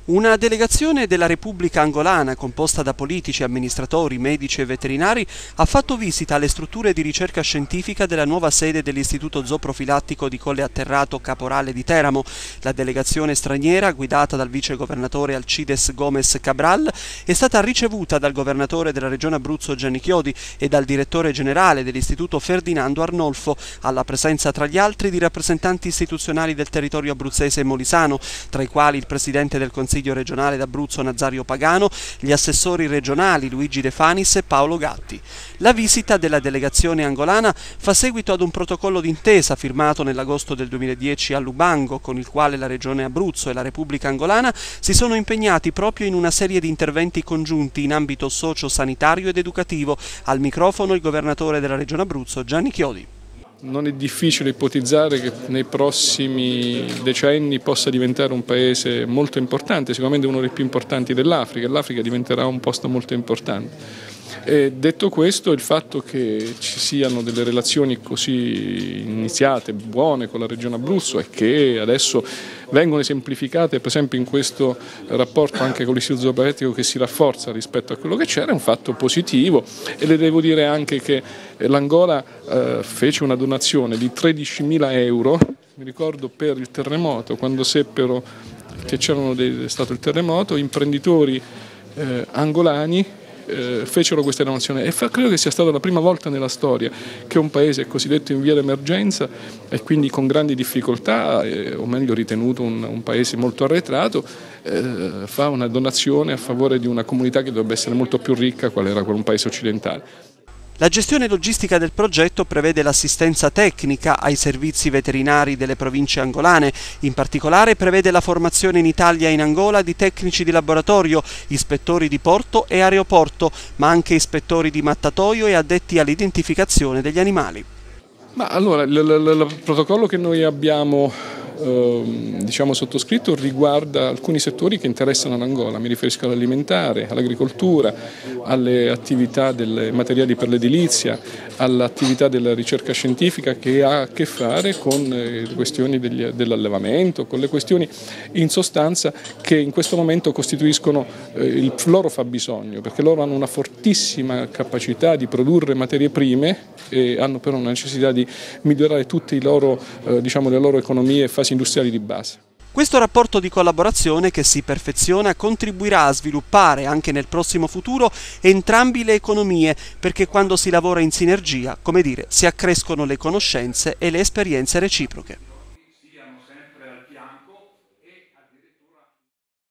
Una delegazione della Repubblica Angolana, composta da politici, amministratori, medici e veterinari, ha fatto visita alle strutture di ricerca scientifica della nuova sede dell'Istituto Zooprofilattico di Colle Atterrato Caporale di Teramo. La delegazione straniera, guidata dal vicegovernatore Alcides Gomes Cabral, è stata ricevuta dal governatore della regione Abruzzo Gianni Chiodi e dal direttore generale dell'Istituto Ferdinando Arnolfo, alla presenza tra gli altri di rappresentanti istituzionali del territorio abruzzese e molisano, tra i quali il presidente del Consiglio regionale d'Abruzzo Nazario Pagano, gli assessori regionali Luigi De Fanis e Paolo Gatti. La visita della delegazione angolana fa seguito ad un protocollo d'intesa firmato nell'agosto del 2010 a Lubango, con il quale la regione Abruzzo e la Repubblica Angolana si sono impegnati proprio in una serie di interventi congiunti in ambito socio-sanitario ed educativo. Al microfono il governatore della regione Abruzzo Gianni Chiodi. Non è difficile ipotizzare che nei prossimi decenni possa diventare un paese molto importante, sicuramente uno dei più importanti dell'Africa. L'Africa diventerà un posto molto importante. E detto questo, il fatto che ci siano delle relazioni così iniziate, buone con la regione Abruzzo e che adesso vengono esemplificate per esempio in questo rapporto anche con l'Istituto Zooprofilattico che si rafforza rispetto a quello che c'era, è un fatto positivo. E le devo dire anche che l'Angola fece una donazione di 13.000 euro, mi ricordo, per il terremoto, quando seppero che c'era stato il terremoto, imprenditori angolani fecero questa donazione e credo che sia stata la prima volta nella storia che un paese cosiddetto in via d'emergenza e quindi con grandi difficoltà, o meglio ritenuto un paese molto arretrato, fa una donazione a favore di una comunità che dovrebbe essere molto più ricca, qual era un paese occidentale. La gestione logistica del progetto prevede l'assistenza tecnica ai servizi veterinari delle province angolane. In particolare prevede la formazione in Italia e in Angola di tecnici di laboratorio, ispettori di porto e aeroporto, ma anche ispettori di mattatoio e addetti all'identificazione degli animali. Ma allora, il protocollo che noi abbiamo sottoscritto riguarda alcuni settori che interessano l'Angola, mi riferisco all'alimentare, all'agricoltura, alle attività dei materiali per l'edilizia, all'attività della ricerca scientifica che ha a che fare con le questioni dell'allevamento, con le questioni in sostanza che in questo momento costituiscono il loro fabbisogno, perché loro hanno una fortissima capacità di produrre materie prime e hanno però una necessità di migliorare tutte le loro economie e fasi industriali di base. Questo rapporto di collaborazione che si perfeziona contribuirà a sviluppare anche nel prossimo futuro entrambi le economie, perché quando si lavora in sinergia, come dire, si accrescono le conoscenze e le esperienze reciproche.